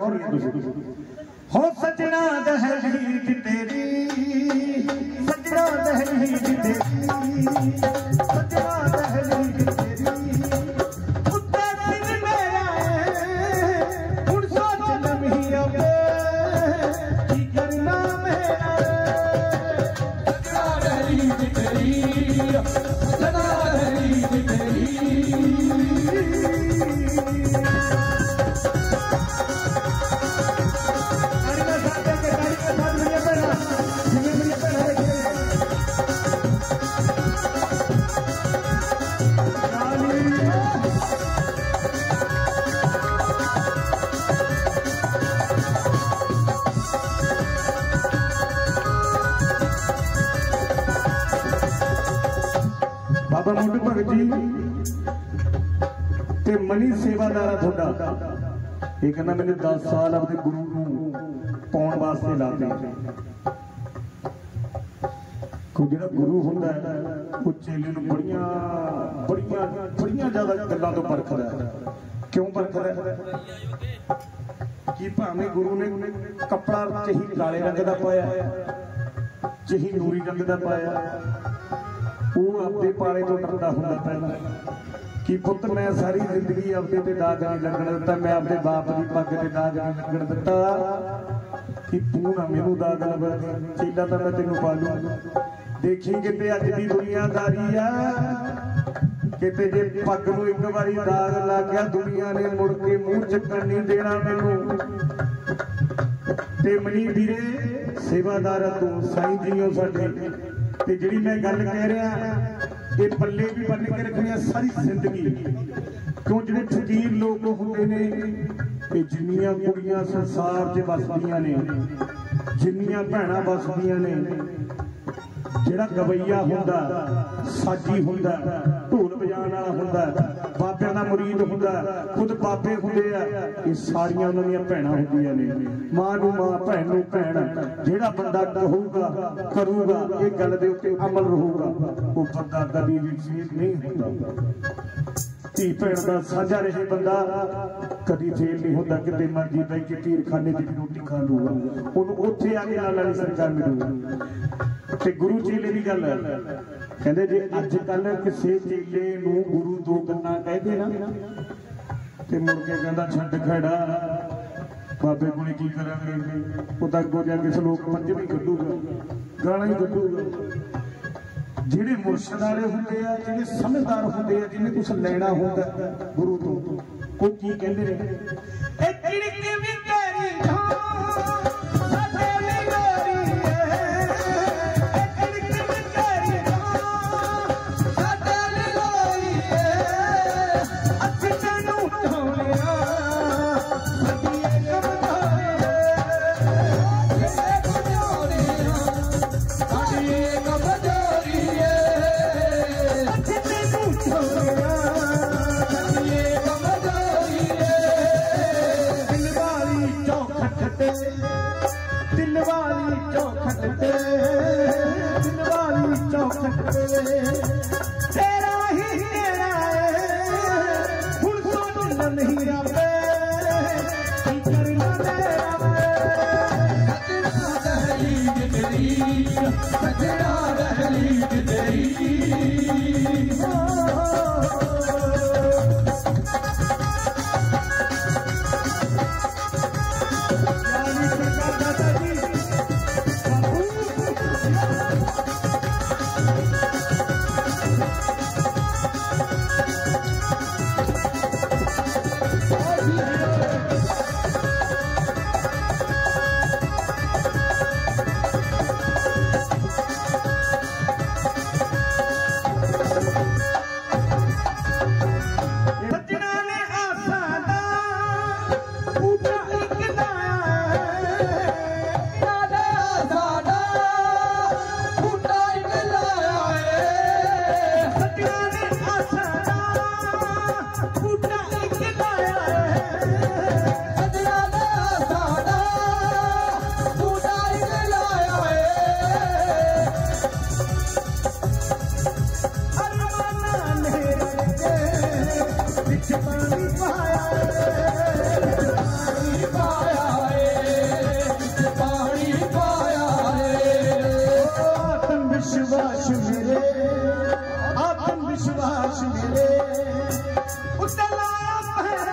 हो सजना दहलीज तेरी, सजना दहलीज तेरी, सजना दहलीज तेरी, उत्ता दिन मेरा हुण सोच लम्ही आवे की करना मेरा, सजना दहलीज तेरी, सजना दहलीज तेरी। बाबा मोटू भगत जी ते मनी सेवादारा थोड़ा ये कहना मैंने 10 साल अपने गुरु नूं पाउण वास्ते लाते। कोई जिहड़ा गुरु हुंदा है वो चेले नूं बड़ियां बड़ियां बड़ियां ज्यादा गल्लां तो परखदा है। क्यों परखदा है कि भावें गुरु ने कपड़ा चही काले रंग दा पाया, चही नूरी रंग दा पाया, वो अपने पाले तो डरदा हुंदा पहला कि पुत मैं सारी जिंदगी अपने ते दाग नहीं लगन दिता, मैं अपने बाप की पग ते दाग नहीं लगन दिता कि तू ना मैनू दाग लगा, चेला तो मैं तेनू पालू। देखी किते अज दी दुनियादारी आ, किते जे पग नूं एक बारी दाग लग गया दुनिया ने मुड़ के मूंह चक्कण नहीं देना मैनू। ते मनी वीरे सेवादार तू साईं जीओ साडे ते जिहड़ी मैं गल कह रहा ये पल्ले भी बन के रखनी सारी जिंदगी। क्यों जिहड़े फकीर लोग होंदे ने जिन्नियां कुड़ियां संसार च वसदियां ने, जिन्नियां भैणां वसदियां ने, जिहड़ा गवैया हुंदा, साजी हुंदा, ढोल बजाण वाला हुंदा, बाबियां दा मुरीद हुंदा, खुद बाबे हुंदे आ, ये सारियां उन्हां दीयां भैणां हुंदियां ने। मां नूं मां, भैण नूं भैण, जिहड़ा बंदा कहूगा करूगा ये गल दे उत्ते अमल रहूगा वो बंदा कभी भी फेल नहीं होंदा। धी भैण दा साझा रहे बंदा कभी फेल नहीं होता। किते मर्जी बह के पीरखाने दी रोटी खा लूगा, उन्होंने उत्थे आके नाल वाली सरकार मिलूगा। ते गुरु चेले की गल कहते जे अजकल किसी चेले नूं गुरु दो गल्लां कह दे ना ते मुड़ के कहंदा छड्ड खड़ा बाबे कोले की करांगे, उदा अगों जाके सलोक पंजवीं कढूगा, गाना ही कढूगा। जिहड़े मुर्शद वाले हुंदे आ, जिहड़े समझदार हुंदे आ, जिन्हें कुछ लेना हुंदा गुरु तो वो की कहंदे ने ए किड़की वी तेरी जान साडे लई गोरी है, ए किड़की वी तेरी जान साडे लई गोरी है, असीं तैनूं चाहुंदे सदिए कमजोरे सदिए कमजोरी है, असीं तैनूं चाहुंदे सदिए कमजोरी है। दिल वाली चौखट ते, दिल वाली चौखट ते, दिल वाली चौखट ते तेरा ही तेरा है, हुण सोच नहीं रबे की करना तेरा है, सजना दहलीज तेरी, सजना दहलीज तेरी। विश्वास मेरे आत्म विश्वास मेरे उतला